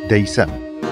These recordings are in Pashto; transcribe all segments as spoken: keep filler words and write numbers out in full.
دەیسەم.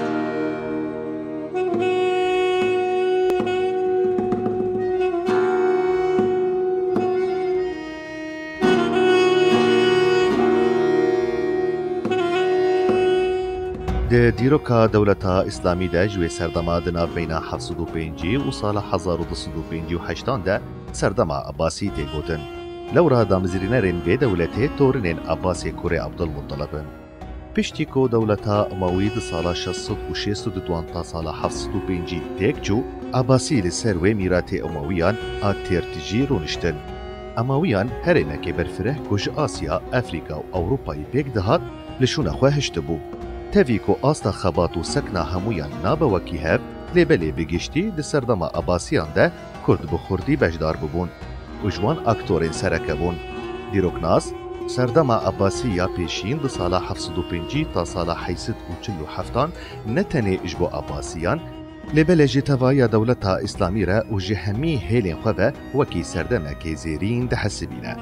د دیروکا دولتا اسلامی ده جوی سردما دناف بین هفتصد و پنج و سال هزار و دویست و پنجاه و هشت ده سردما عباسی تگوتن. لورا دامزرینرین به دولته تورنین عباسی کوره عبدالمطلبن. پشتی کو دولتا اموی د سال شصت و شصت و دو تا سال هفتصد و پنج تکچو عباسی لسر و میرات امویان آترتجی رونشتن. امویان هر نکه برفره کج آسیا، افریقا و اروپای پیک دهات لشون خواهشت بو. تفیکو آستا خبات و سکنا همویان نابوکی هف لبلی بگشتی د سردما عباسیان ده کرد بخوردی بجدار ببون و جوان اکتورین سرکه بون. دیروکناس سردما عباسی یا پیشین د سال هفتصد و پنج تا سال هشتصد و چهل و هفت نتنی اجبو عباسیان لبلی جتوای دولتا اسلامی را و جهمی هیلین خواه وکی سردما که زیرین ده حسبینه.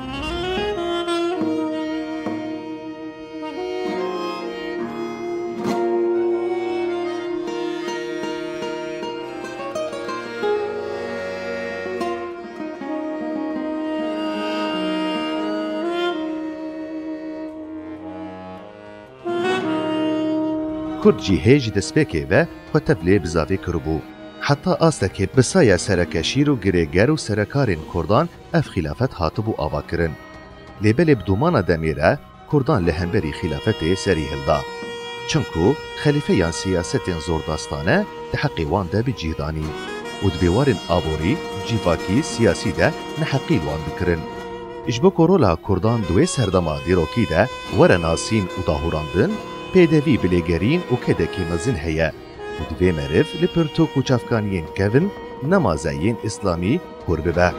کرد جی هیج دسپیکه و خطبلی بزاوی کربو. حتی آسته بسای سرکشیر و گریگر و سرکارین کردان اف خلافت هاتبو آوا کرن. لیبل بدومان دمیره کردان لهنبری خلافت سری هلدا. چنکو خلیفه یان سیاست زورداستانه ده حقی وان ده بجیدانی و دبیوارین آبوری جیواکی سیاسی ده نحقی وان بکرن. اجبو کرولا کردان دوی سردما دیروکی ده ورناسین و داهوراندن پیدوی بلیگرین و کدکی مزن هیا و دوی مرف لپرتو کوچافکانین کون نمازین اسلامی قربه با.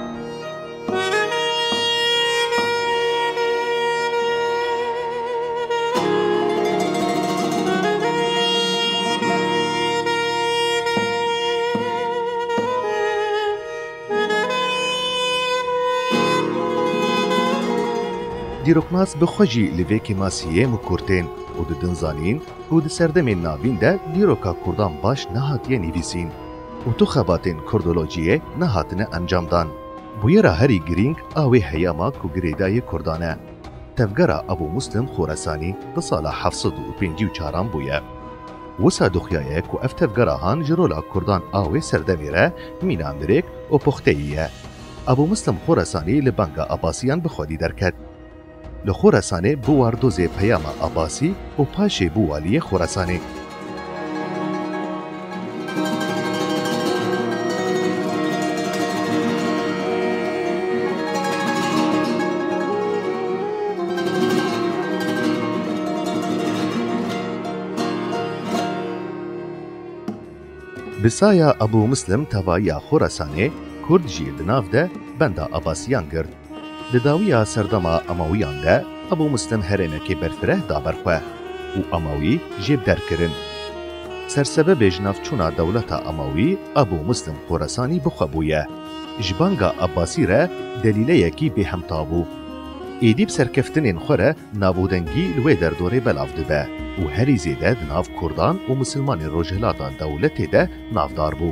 دیروکناس بخوجی لویکی ماسیه مکورتین و د دنزانین و د سردمین ناوین ده دیروکا کردان باش نهاتیه نیویسین و تو خباتین کردولوژیه نهاتنه انجام دان. بویرا هری گرینگ آوی حیاما کو گریدای کردانه. تفگرا ابو مسلم خوراسانی ده سال هفتصد و پنج و چهار بویه. وسا دخیایه کو اف تفگرا هان جرولا کردان آوی سردمیره مینام دریک و پختهیه. ابو مسلم خوراسانی لبنگا عباسیان بخودی درکد. لخوراسانه بواردوز پیام عباسی و پاش بوالی خوراسانه. بسایا ابو مسلم توایا خوراسانه کرد جی دناف ده بندا عباسیان گرد. لداویا سردما امویان ده ابو مسلم هرینه که برفره دابرخواه و اموی جیب در کرن. سرسبب جناف چونا دولتا اموی ابو مسلم خوراسانی بخوابویه. جبانگا عباسی را دلیله یکی به هم تابو. ایدیب سرکفتنین خوره نابودنگی لوی در دوره بلاف ده و هری زیده دناف کردان و مسلمان روجهلاتا دولت ده نافدار بو.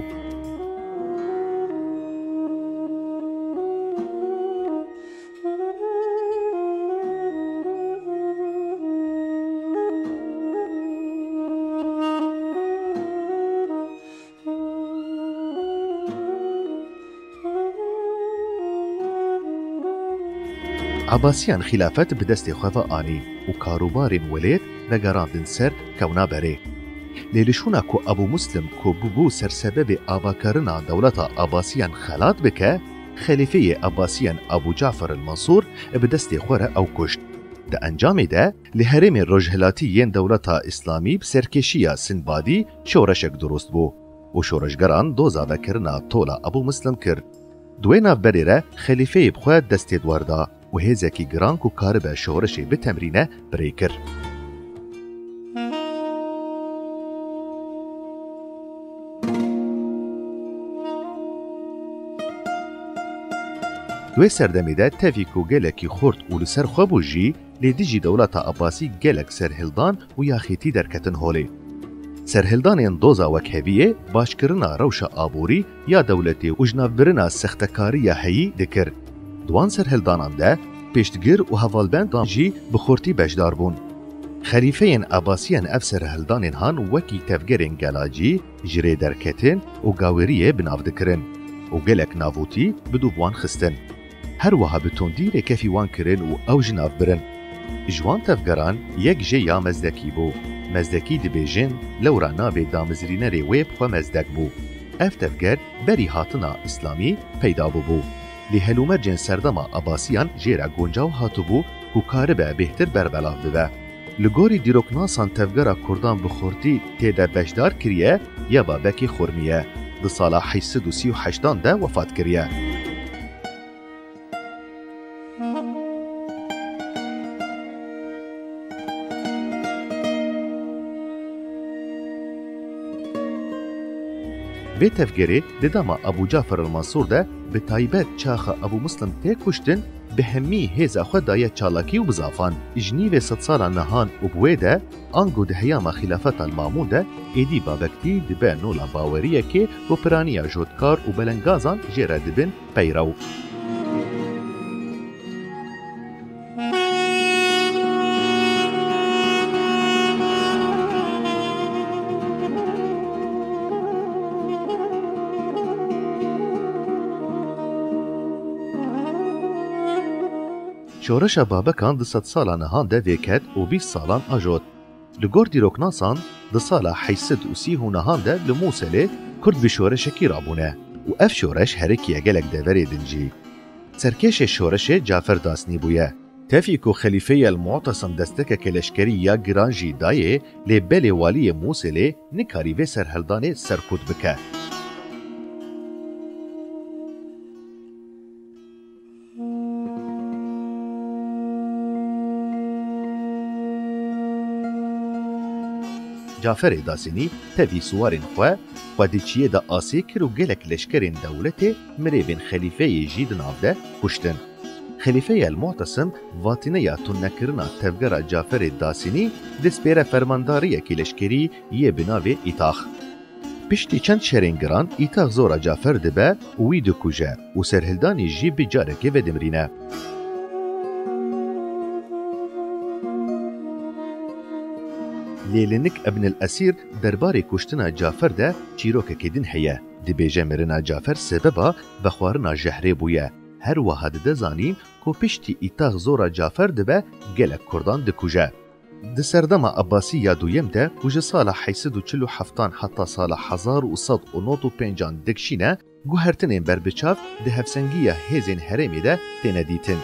عباسیان خلافت به دست خواه آنی و کاروبارین ولید رگراندن سر کونا بره. لیلشونا کو ابو مسلم کو ببو سر سبب آباکرنا دولتا عباسیان خلات بکه خلیفه عباسیان ابو جعفر المنصور به دست خواه او کشت. ده انجام ده لحرم رجهلاتی ین دولتا اسلامی بسرکشیا سنبادی شورشک درست بو و شورشگران دوزا وکرنا طولا ابو مسلم کرد. دوینا بریره خلیفه بخواه دست دورده و هزکی گران کو کار به شورشی به تمرینه بریکر. دوی سردمی ده تفیکو گلکی خورد و لسر خوابو جی لی دیجی دولتا عباسی گلک سرهلدان و یاخیتی درکتن هولی. سرهلدانین دوزا وکهویه باشکرنا روشا آبوری یا دولتی و جنابرنا سختکاری یا هیی دکر. دوان سرهلدانان ده پیشتگر و هوالبندان جی بخورتی بجدار بون. خلیفهین عباسیان اف سرهلدانین هان وکی تفگرین گلاجی جری درکتن و گاوریه بناو دکرن و گلک ناووتی بدو بوان خستن. هر وها بتوندی رکفی وان کرن و او جناف برن. جوان تفگران یک جه یا مزدکی بو. مزدکی دبیجن لورا ناوی دامزرینه ری ویب خو مزدک بو. اف تفگر بری هاتنا اسلامی پیدا بو بو. لی هلومرجن سردما عباسیان جیرا گونجاو هاتو بو و کاربه بهتر بربلاو ببه. لگوری دیروکناسان تفگرا کردان بخورتی تیده بجدار کریه یا با بکی خورمیه. ده سالا حیصد و سی و حشتان ده وفات کریه. به تفگری دداما ابو جعفر المنصور ده به تایبت چاخ ابو مسلم تی کشتن به همی هیزا خود دایه چالاکی و بزافان. اجنی و ست سالا نهان و بوی ده آنگو ده هیاما خلافت المامون ده ایدی بابکتی دبه نولا باوریه که و پرانیا جودکار و بلنگازان جیره دبن پیرو. شورش بابکان ده ست سالا نهان ده ویکت و بیست سالان آجود. لگور دیروکناسان ده سالا حیصد و سی هو نهان ده لموسله کرد به شورشکی رابونه و اف شورش هرکیه گلک دوری دنجی. سرکش شورش جعفر داسنی بویه. تفیکو خلیفه المعتصم دستک کلشکری یا گرانجی دایه لی بل والی موسله نکاری و سرهلدان سرکود بکه. جعفر داسنی تفی سوارین خواه خودیچیه دا آسی کرو گلک لشکرین دولته مریبین خلیفه جید نافده کشتن. خلیفه المعتصم واتینه یا تنکرنا تفگر جعفر داسنی دسپیر فرمانداری که لشکری یه بناوی ایتاخ. پشتی چند شرینگران ایتاخ زورا جعفر دبه وی دو کجه و سرهلدانی جی بجارکه و دمرینه. لیلنک ابن الاسیر درباره کشتنا جعفر ده چیروک کدین هیه. دبیجه مرنا جعفر سببا بخوارنا جهره بویه. هر واحد ده زانین که پشتی ایتاغ زورا جعفر دبه گلک کردان ده کجه. ده سردما عباسی یادویم ده کجه سال حیصد و چل و هفتان حتی سال هزار و صد و نوت و پنجان دکشینه گوهرتنین بربچاف ده هفسنگی هزین هرمی ده تینه دیتن.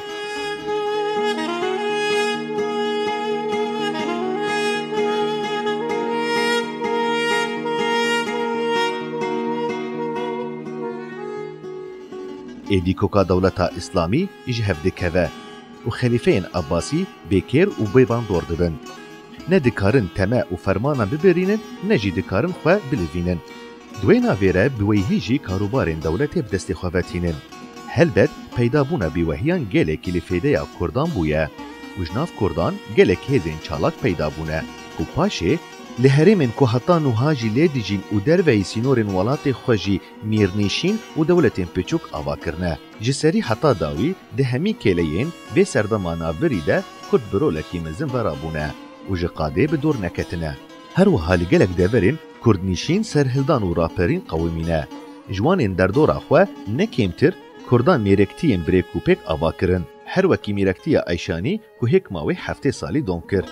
ایدی کوکا دولتا اسلامی اجهف دکوه و خلیفین عباسی بیکر و بیبان دور دبن. نه دکارن تمه و فرمانا ببرینن نه جی دکارن خواه بلوینن. دوینا ویره بویهی جی کاروبارین دولت بدست خوابتینن. هلبت پیدا بونا بیوهیان گله کلیفیده یا کردان بویه. و جناف کردان گله هزین چالاک پیدا بونه. و پاشه لهرمن که حتی نوهاجی لیدیجین و دروی سینورن ولات خوشی میرنیشین و دولتین پچوک آوا کرنه. جسری حتی داوی ده همی کلین و سردمانا بریده کرد برولکی مزن ورابونه و جقاده بدور نکتنه. هر و حالی گلک دورین کردنیشین سرهلدان و راپرین قویمینه. جوانین در دور آخواه نکیمتر کردان میرکتین بریک و پیک آوا کرن. هر وکی میرکتی ایشانی که هک ماوی هفته سالی دوم کرد.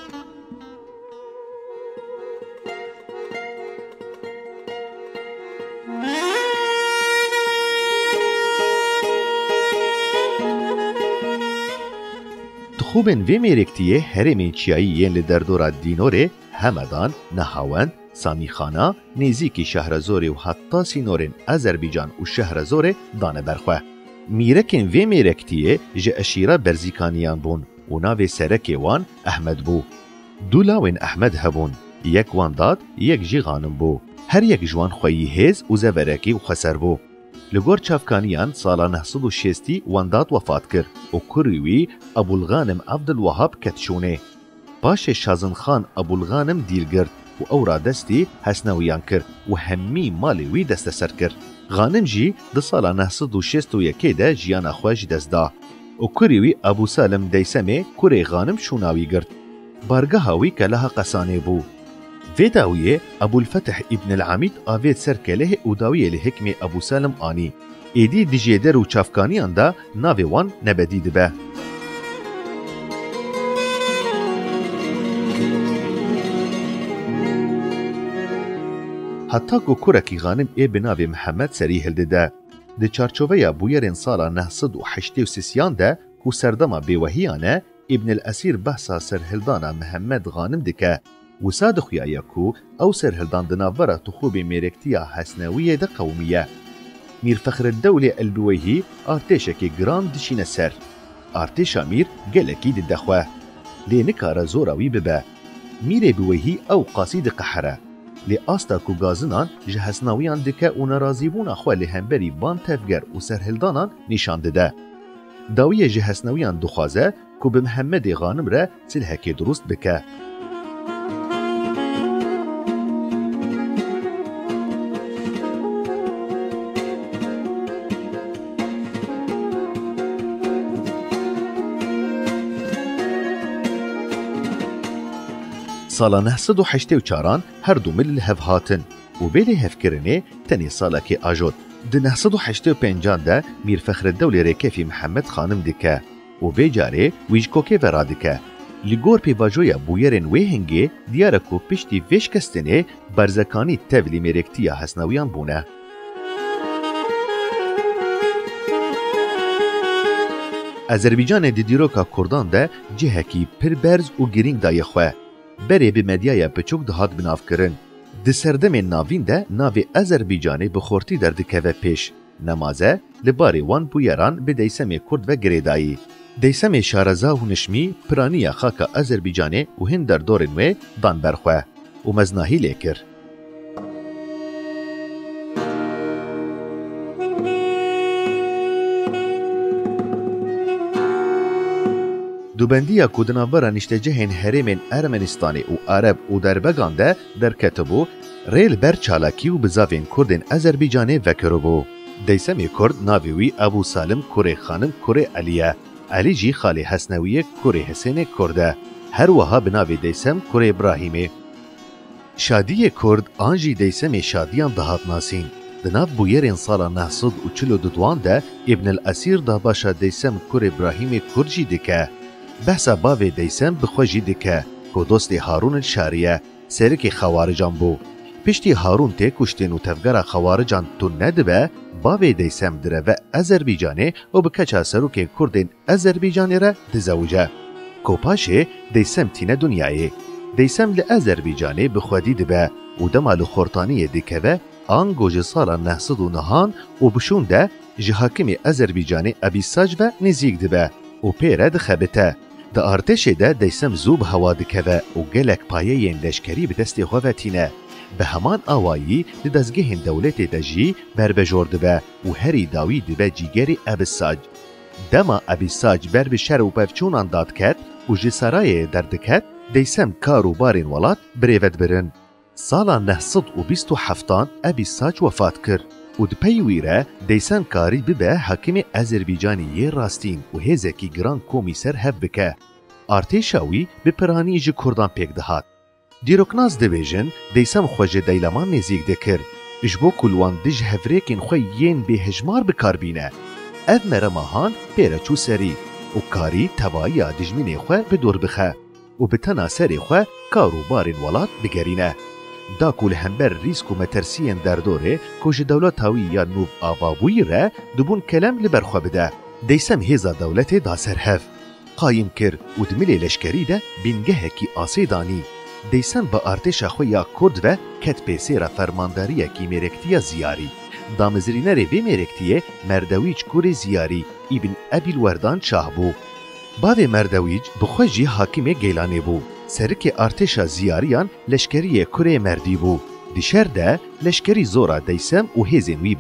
خوبن وی میرکتیه هرمین چیایی لدردورا دینوره همدان، نهاوند، سامیخانا، نزیکی شهرزوری و حتی سینورن آذربایجان و شهرزوره دانه برخواه. میرکن وی میرکتیه جه اشیره برزیکانیان بون و ناوی سرک وان احمد بو. دولاوین احمد هبون، یک وان داد، یک جی غانم بو. هر یک جوان خویی هز و زورکی و خسر بو. لگور چافکانیان سالا نه سد و شصتی واندات وفات کر و کوریوی ابوالغانم عبدالوهاب کتشونه. باش شازن خان ابوالغانم دیرگرد و او را دستی حسنویان کر و همی مالی وی دست سر کر. غانم جی ده سالا نه سد و شصت و یکی ده جیان خواج دست دا. و کوریوی ابو سالم دیسمه کوری غانم شوناوی گرد. بارگاه هاوی که لها قسانه بو. في داوية أبو الفتح ابن العميد آفيد سركله وداوية لحكم أبو سالم آني إيدي دجيدر و چافکانیان دا ناوی وان نبدی دبه. حتی که کرکی غانم ای بناوی محمد سری هلده ده. ده چارچوه بویرین سالا نه سد و حشتی و سیسیان ده که سردما بیوهیانه ابن الاسیر بحثا سرهلدانا محمد غانم دکه و ساد خویایه کو او سرهلدان دناوره تخوب میرکتیا حسنویه ده قومیه. میر فخر الدوله البویهی ارتشکی گران دشینه سر. ارتشا میر گلکی ده دخواه. لی نکاره زوراوی ببه. میر بویهی او قاصید قحره. لی آستا کو گازنان جه حسنویان دکه و نرازیبون اخواه لهمبری بان تفگر و سرهلدانان نشان ده. داویه جه حسنویان دخوازه کو به محمد غانم را سلحکی درست بکه. سالا نه سد و حشتی و چاران هر دو مل هف هاتن و بیلی هف کرنه تنی سالا که آجود. ده نه سد و حشتی و پنجان ده میر فخر الدوله ریکفی محمد خانم دکه و بی جاره ویجکوکه ورا دکه. لگور پی واجویا بویرن وی هنگه دیارکو پشتی ویش کستنه برزکانی تولی میرکتیا حسنویان بونه. آذربایجان دیروکا کردان ده جهکی پر برز و گرینگ دای خواه. بره به مدیای بچوک دهات بناف کرن. ده سردم ناوین ده ناوی آذربایجانی بخورتی در دکه و پیش. نمازه لباری وان بویران به دیسم کرد و گریدایی. دیسم شارزا و نشمی پرانی خاک آذربایجانی و هند در دورن و دان برخواه و مزناهی لیکر. دوبندیا کودناورا نشتجهن هرمن ارمنستانی و عرب و دربگان ده در کتبو ریل بر چالاکی و بزاوین کردن آذربایجانی وکرو بو. دیسم کرد ناویوی ابو سالم کوری خانم کوری علیه. علی جی خالی حسنویه کوری حسین کرده. هر وها بناوی دیسم کوری ابراهیمه. شادی کرد آنجی دیسم شادیان دهات ناسین. دناف بویرین سالا نه سد و چلو ددوان ده ابن الاسیر ده باشا دیسم کوری ابراهیم کرجی دکه. بحثا باوی دیسم بخوجی دکه که دوست هارون الشاریه سرک خوارجان بو. پشتی هارون ته کشتن و تفگر خوارجان تو ندبه باوی دیسم دره و آذربایجانی و بکچا سروک کردن آذربایجانی را دزوجه. کوپاشه دیسم تینه دنیای. دیسم لآذربایجانی بخودی دبه و دمالو خورتانی دکه و آن گوج سالا نه سد و نهان و بشون ده جهاکم آذربایجانی ابیساج و نزیک دبه و پیره دخبته. ده ارتش ده دیسم زوب هوا دکه و گلک پایه لشکری به دست خوفتینه. به همان آوایی دزگه دولت دجی بر بجورده به و هری داوی دبه جیگری ابیساج. دما ابیساج بر به شر و پفچونان داد کد و جسرای دردکد دیسم کارو بارین ولات بریود برن. سالا نه سد و بیست و هفتان ابیساج وفات کرد. و دپیویره دیسم کاری ببه حاکم آذربایجانی راستین و هزکی گران کومیسر هف بکه. ارتشاوی به پرانی جی کردان پیک دهات. دیروکناز دویژن دیسم خوژه دیلمان نزیک دکر. اجبو کلوان دج هفریکین خوی ین به هجمار بکار بینه. اف مرماهان پیره چو سری و کاری توایی دجمین خواه بدور بخه و به تنا سری خواه کارو بارین ولات بگرینه. دا کل همبر ریسک و مترسین در دوره کج دولت هاوی یا نوب آوابوی را دبون کلم لبرخوا بده. دیسم هیزا دولت دا سرهف. قایم کر و دملی لشکری ده بینگه کی آسیدانی. دیسم با ارتش خویا کرد و کت پیسی را فرمانداری کی میرکتیا زیاری. دامزرینه ری میرکتیه مردویج کوری زیاری ابن ابی الوردان شاه بو. باوی مردویج بخوجی حاکم گیلانی بو. سرک ارتشا زیاریان لشکری کوری مردی بو. دیشر ده لشکری زورا دیسم و هیزن ویبر.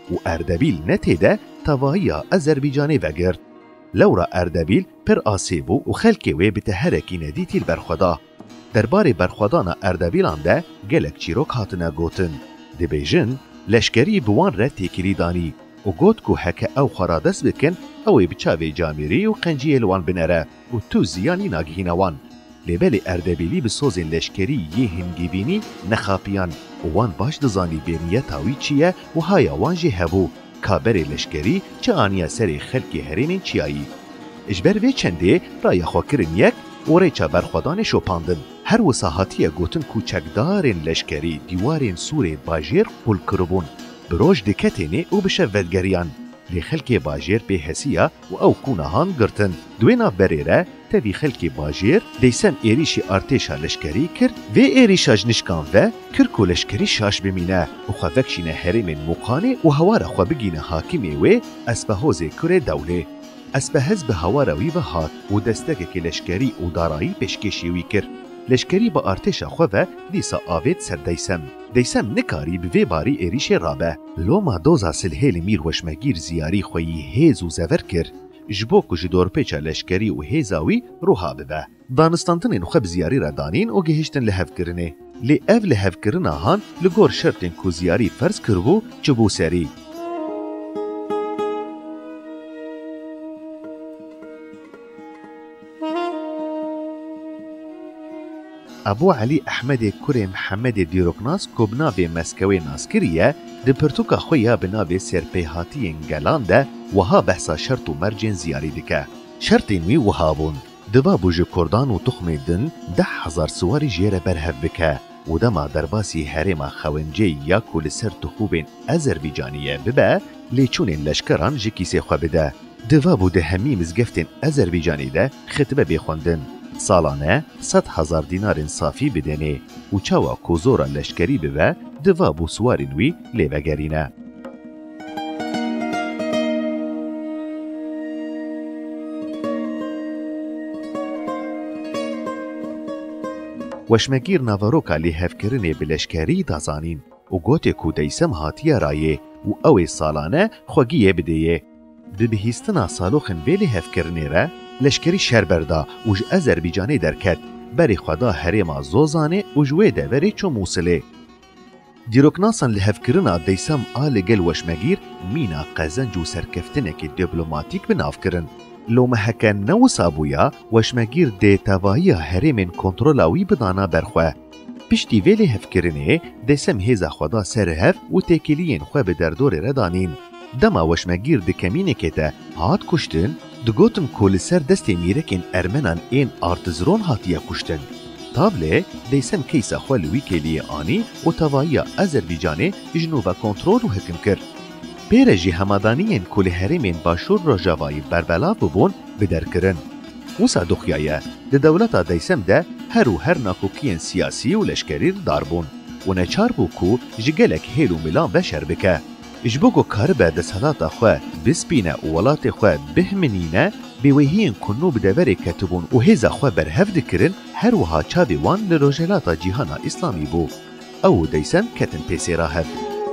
و اردبیل نتیده تواهی آذربایجانی وگرد. لورا اردبیل پر آسیبو و خلکی وی به تحرکی ندیتیل برخودا. درباره برخودان اردبیلان ده گلک چیروک هاتنه گوتن. دی بیجن لشکری بوان را تیکیلی دانی و گوت که هکه او خرادس بکن اوی بچاوی جامیری و قنجی الوان بنره و تو زیانی ناگهینوان. لیبل اردبیلی به سوزن لشکری یه هنگیبینی نخاپیان و وان باش دزانی بینیه تاوی چیه و های وان جه هبو کابر لشکری چه آنیا سری خلکی هرین چیایی. اجبر وی چنده رای خواکرین یک و ریچا برخودان شوپاندن. هر وساحتی گوتن کوچکدارین لشکری دیوارین سوری باجیر قل کربون. بروش دکتینه و بشه ودگریان. لی خلکی باجیر به حسیه و او کونهان گرتن. دوینا بریره تاوی خلکی باجیر دیسم ایریشی ارتشا لشکری کرد و ایریشا جنشکان و کرکو لشکری شاش بمینه و خوابکشینه هرمین مقانه و هوار خوابگینه حاکمی و اسبهوزه کره دوله. اسبهز به هوار وی و هات و دستگه که لشکری و دارایی پشکشی وی کرد. لشکری با ارتشا خواه دیسا آوید سر دیسم. دیسم نکاری به باری ایریش رابه. لوما دوزا سلحیل میر وشمگیر زیاری خویی هیز و زور کرد. جبو کج دور پیچا لشکری و هیزاوی روحا ببه. دانستانتنین خواب زیاری را دانین و گهشتن لحف کرنه. لی او لحف کرنه هان لگور شرطن کو زیاری فرز کربو چبو سری. ابو علی احمد کوری محمد دیروکناس کوبنا به مسکوی ناسکریه د پرتوکا خویا بنا سرپیهاتی انگلانده وها بحثا شرط و مرجن زیاری دکه. شرط وی وهابون دوا بوج کردان و تخم دن ده هزار سواری جیره برهف بکه و دما درباسی هرما خونجی یا کل سر تخوبین آذربایجانیه ببه لیچون لشکران جکیسه خواه بده. دوا بوده همی مزگفتین آذربایجانی ده خطبه بخوندن. سالانه صد هزار دینار صافی بدنه و چاوا کوزورا لشکری بوه دوا بو سوارین وی لیوگرینه. وشمگیر نواروکا لیهف کرنه بلشکری دازانین و گوته کو دیسم هاتیه رایه و اوی سالانه خوگیه بدهیه. ببهیستنا سالوخن وی لیهف کرنه را لشکری شربردا وج آذربایجانی درکت بری خدا هرما زوزانه وجوه دوری چو موصله. دیروکناسان لحفکرنا دیسم آل گل وشمگیر مینا قزنج و سرکفتنک دیپلوماتیک بناف کرن. لو محکن نو سابویا وشمگیر دی تواهی هرمین کنترولاوی بدانا برخواه. پشتی وی لحفکرنه دیسم هیزا خدا سرهف و تکیلین خواه به دردور ردانین. دما وشمگیر دی کمینه که تا هات کشتن دگوتن کل سر دست میرکن ارمنان این آرتزرون هاتیه کشتن. تابله دیسم کیسا خوالوی کلیه آنی و تواهی آذربایجانی جنوبا کنترول و حکم کرد. پیرجی همادانین کل هرمین باشور راجاوایی بربلا ببون بدر کرن. وسا دخیایه ده دولتا دیسم ده هر و هر ناکوکین سیاسی و لشکری داربون و نچار بو کو جگلک هیلو میلان بشر بکه. اجبوگو کاربه ده سلاتا خواه بسپینه و ولات خواه بهمنینه بیوهین کنو بدوری کتبون و هیزا خواه برهف دکرن هر وها چاوی وان لروجلاتا جیهانا اسلامی بو. او دیسم کتن پیسی راهف.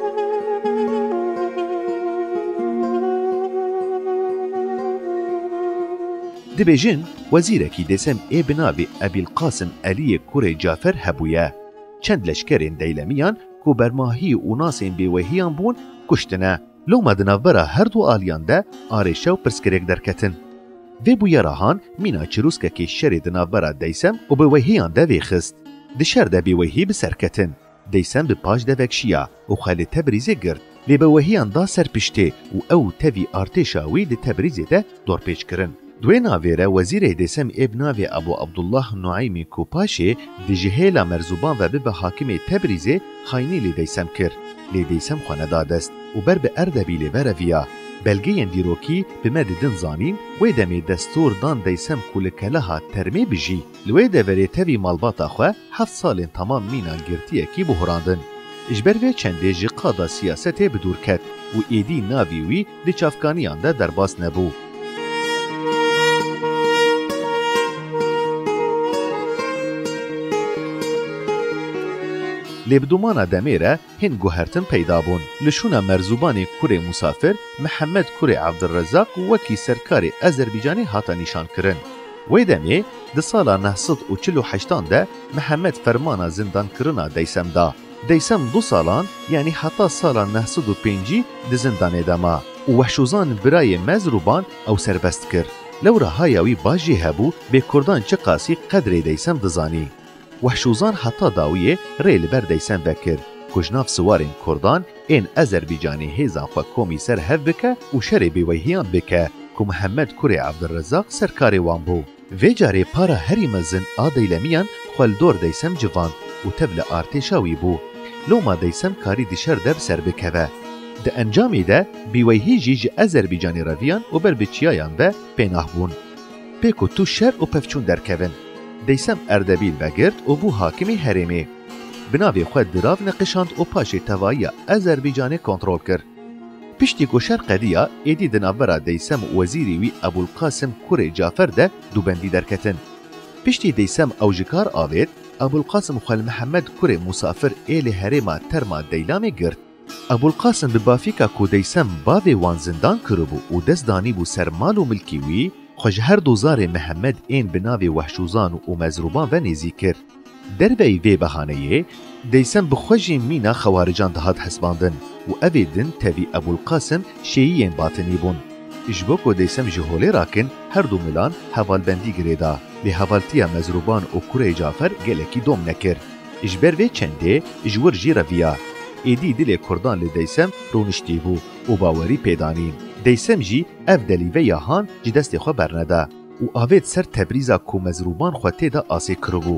دبیجن وزیرکی دیسم ای بنابی ابی القاسم علی کوری جعفر هبویه. چند لشکرین دیلمیان کو برماهی و ناسین بیوهیان بون کشتنه. لو مدنابرا هر دو آلیان ده آرشه و پرسکرک درکتن. وی بویا راهان مینا چروسکه که شر دنابرا دیسم و بیوهیان ده ویخست. ده شر ده بیوهی بسرکتن. دیسم به پاش ده وکشیا و خالی تبریزه گرد. لی بیوهیان ده سرپشته و او تاوی ارتشاوی ده تبریزه ده دور پیچ کرن. دوی ناویره وزیر دیسم ابناوی ابو عبدالله نعیمی کوپاشه دی جهیلا مرزوبان و به حاکم تبریزه خاینی لی دیسم کرد. لی دیسم خانه دادست و بر به اردبیل ورویا. بلگه دیروکی به مددن زانین و دمی دستور دان دیسم کلکلها ترمی بجی. لوی دوری تاوی مالباتا خواه هفت سال تمام مینا گرتیه کی بحراندن. اجبر وی چنده جی قادا سیاسته بدور کت و ایدی ناویوی دی چافکانیان ده در باس نبو. لی بدومانا دمیره هن گوهرتن پیدا بون. لشونا مرزوبان کوره مسافر محمد کوره عبدالرزاق وکی سرکار آذربایجانی هاتا نشان کرن. وی دمی ده سالا نهصد و چل و هشتان ده محمد فرمانا زندان کرنا دیسم دا. دیسم دو سالان یعنی حتی سالا نهصد و پنجی ده زندان دما و وحشوزان برای مزروبان او سربست کر. لورا هایاوی باجی هبو به کردان چه قاسی قدر دیسم دزانی. وحشوزان حتی داویه ریل بر دیسم بکر. کجناف سوارین کردان این آذربایجانی هیزان خو کمیسر هف بکه و شر بیویهیان بکه که محمد کوره عبدالرزاق سرکار وان بو. وی جاره پارا هری مزن آدیلمیان خالدور دیسم جوان و تبل آرتشاوی بو. لوما دیسم کاری دیشر دب سر بکوه. ده انجامی ده بیویهی جیج آذربایجانی رویان و بر بچیایان به پناه بون. پیکو تو شر و پفچون درکوین. دیسم اردبیل بگرد و بو حاکمی هرمی. بناوی خود دراو نقشاند و پاش توایی آذربایجانی کنترل کرد. پشتی گوشر قدیا ایدی دنابرا دیسم وزیری وی ابوالقاسم کوره جعفر ده دوبندی درکتن. پشتی دیسم اوجکار آوید ابوالقاسم خال محمد کوره مسافر ایل هرما ترما دیلامی گرد. ابوالقاسم ببافیکا کو دیسم باوی وان زندان کربو و دست دانی بو سرمال و ملکی وی خوش هر دوزار محمد این بناوی وحشوزان و مزروبان و نیزی کرد. در وی وی بهانه دیسم بخوجی مینا خوارجان دهات حسباندن و اویدن تاوی ابوالقاسم شیعین باطنی بون. اجبوکو دیسم جهولی راکن هر دو ملان حوالبندی گریدا لی حوالتیا مزروبان و کوره جعفر گلکی دوم نکر. اجبر وی چنده اجور جی رویا. ایدی دل کردان لی دیسم رونشتی بو و باوری پیدانین. دیسم جی اف دلیوه یاهان جی دست خو برنده و آوید سر تبریزا کو مزروبان خو تیدا آسی کربو.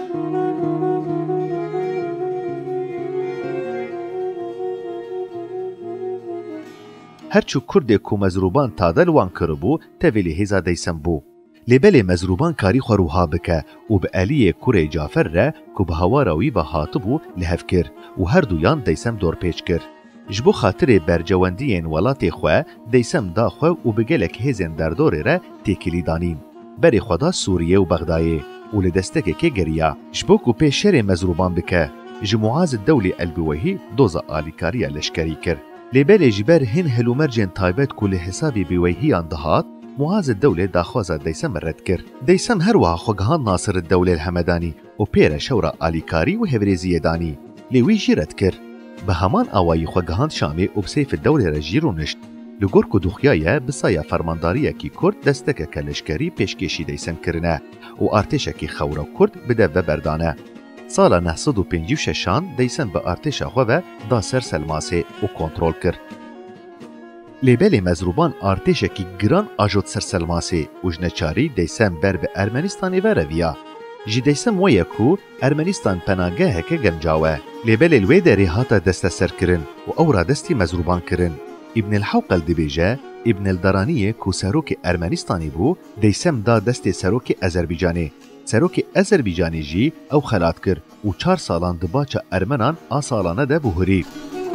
هرچو کرد کو مزروبان تادل وان کربو تویلی هیزا دیسم بو. لیبل مزروبان کاری خو روها بکه و به علی کوره جعفر را کو به هواراوی و هاتبو لحف کر و هر دویان دیسم دور پیچ کر. جبو خاطر برجواندین ولات خو دیسم دا خو و بگلک هیزن در دور را تکیلی دانین. بری خدا سوریه و بغدایه و لدستک که گریا. جبو کو پیشر مزروبان بکه. جمعاز الدولی البوهی دوزا آلیکاریا لشکری کر. لیبل جبر هن هلو مرجن تایبت کل حسابی بیویهی اندهات معاذ الدولة داخوازا دیسم رد کر. دیسم هر وها خوگهان ناصر الدولة الحمدانی و پیر شورا آلیکاری و هفریزی دانی. لیوی جی رد کر. به همان آوایی خوگهان شامی و بسیف الدولة را جیرو نشت. لگور که دخیایه بسایا فرمانداریه کی کرد دستک کلشکری پیشکشی دیسم کرنه و ارتشه کی خورا کرد بده ببردانه. سالا نهصد و پنجی و ششان دیسم به ارتشا خو دا سر سلماسه و کنترل کرد. لیبل مزروبان ارتشا کی گران آجود سر سلماسه و جنچاری دیسم بر به ارمنستانی و رویا. جی دیسم ویا کو ارمنستان پناگه که گنجاوه. لیبل الوی داری هاتا دست سر کرن و او را دستی مزروبان کرن. ابن الحوقل دبیجه ابن الدرانیه کو سروک ارمنستانی بو دیسم دا دست سروک آذربایجانی. سروک آذربایجانی جی او خلات کر و چار سالان دباچا ارمنان آسالانه ده بوهری.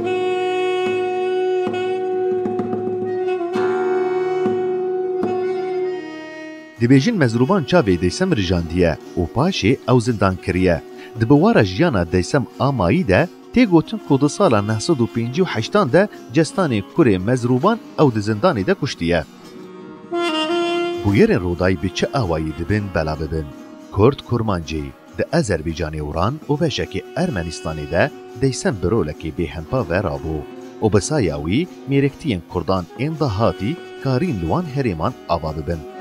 دبیجین مزروبان چاوی دیسم رجاندیه و پاشه او زندان کریه. دبوارا جیانا دیسم آمایی ده تی گوتن که ده سالا نهصد و پنجی و هشتان ده جستان کوره مزروبان او ده زندانی ده کشتیه. بویرین رودای بچه آوایی دبین بلا ببین. کرد کرمانجی ده آذربایجانی وران و بشک ارمنستانی ده دیسم برولکی به همپا و رابو و بسایاوی میرکتین کردان این دهاتی کارین لوان هریمان آوا ببین.